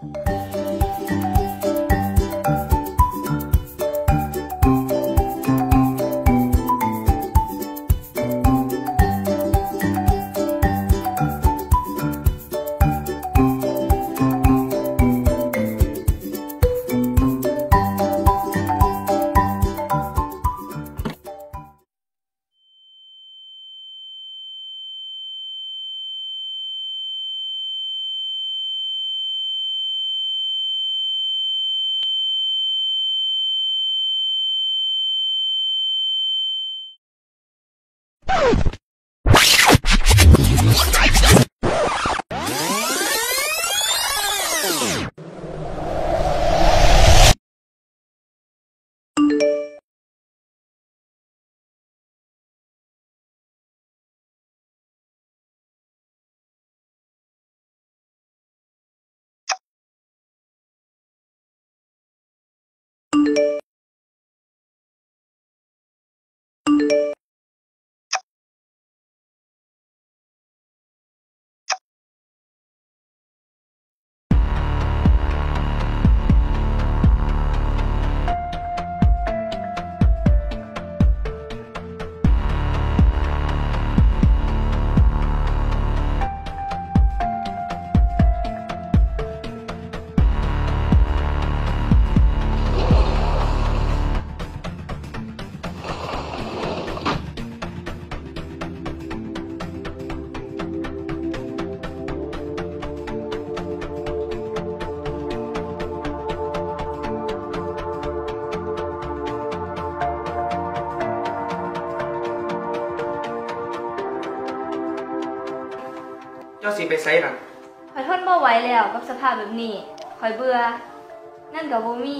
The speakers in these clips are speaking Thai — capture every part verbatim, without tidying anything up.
เจ้าสีไปไซน่ะคอยทนบ่ไหวแล้วกับสภาพแบบนี้คอยเบื่อนั่นกับบ่มี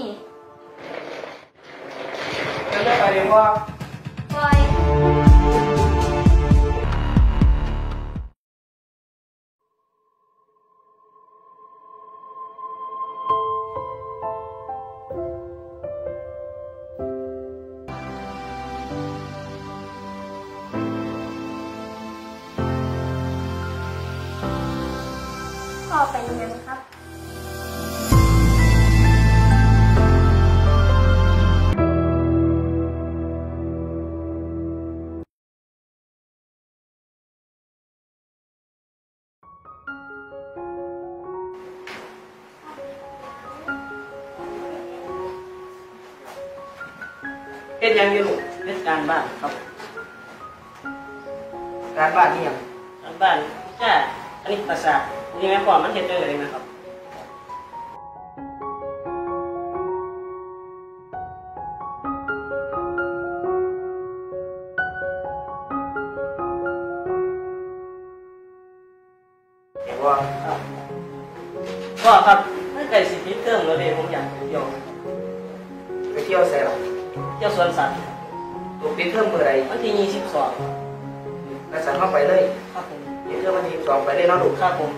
จะเลิกอะไรวะปล่อยพ่อเป็นยังไงครับเฮ็ดยังอยู่ลูกเฮ็ดการบ้านครับการบ้านนี่ยังการบ้านจ้าอันนี้ภาษานี่แม่พ่อมันเฮ็ดได้เลยนะครับเห็นว่าครับพ่อครับไม่ไกลสิปิดเทอมแล้วเด้ผมอยากไปเที่ยวไปเที่ยวไสหรอเที่ยวสวนสัตว์ตัวปิดเทอมมื้อใดวันที่ยี่สิบสองแล้วสั่งเข้าไปเลยครับผมปิดเทอมวันที่ยี่สิบสองไปเลยเนาะลูกครับผม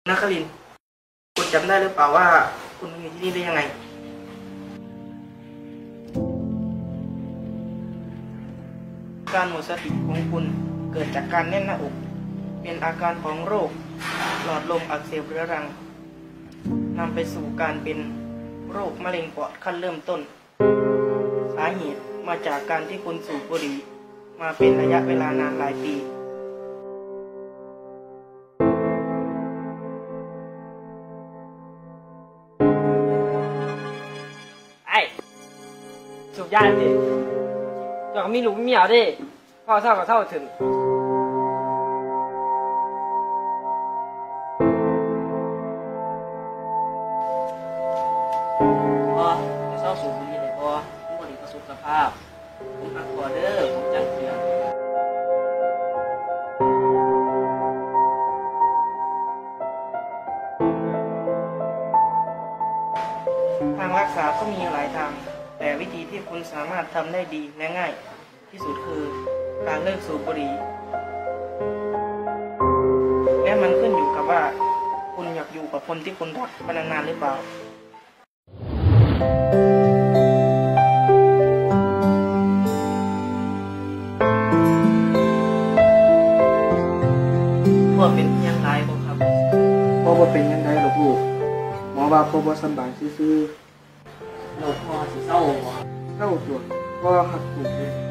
นักคลินทร์คุณจำได้หรือเปล่าว่าคุณมาอยู่ที่นี่ได้ยังไงการหมดสติของคุณเกิดจากการแน่นหน้าอกเป็นอาการของโรคหลอดลมอักเสบเรื้อรังนำไปสู่การเป็นโรคมะเร็งปอดขั้นเริ่มต้นสาเหตุมาจากการที่คุณสูบบุหรี่มาเป็นระยะเวลานานหลายปีไอ้สูบยาดิเจ้าก็มีลูกมีเมียดิพ่อเศร้าก็เศร้าถึงพ่อจะเศร้าสูบบุหรี่เลยพ่อผมบ่ดีต่อสุขภาพผมรักพ่อเด้อผมจังเตือนทางรักษาก็มีหลายทางแต่วิธีที่คุณสามารถทำได้ดีและง่ายที่สุดคือการเลิกสูบบุหรี่และมันขึ้นอยู่กับว่าคุณอยากอยู่กับคนที่คุณรักไปนานๆหรือเปล่าพ่อเป็นยังไงบ่ครับพ่อว่าเป็นยังไงหรอกลูกหมอว่าพ่อว่าสบายซื่อเราพ่อสิเศร้าบ่ๆเล่าตัวพ่อหักถูกเลย